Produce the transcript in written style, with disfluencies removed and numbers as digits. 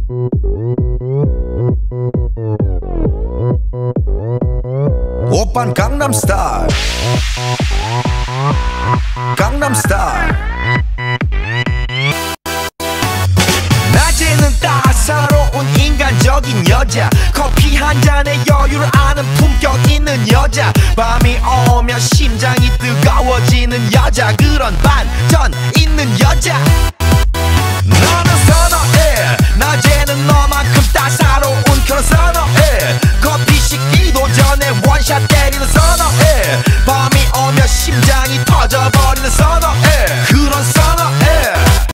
오빤 강남스타일 강남스타일 낮에는 따사로운 인간적인 여자 커피 한 잔에 여유를 아는 품격 있는 여자 밤이 오면 심장이 뜨거워지는 여자 그런 반전 있는 여자 너는 선호해 낮에는 너만큼 따사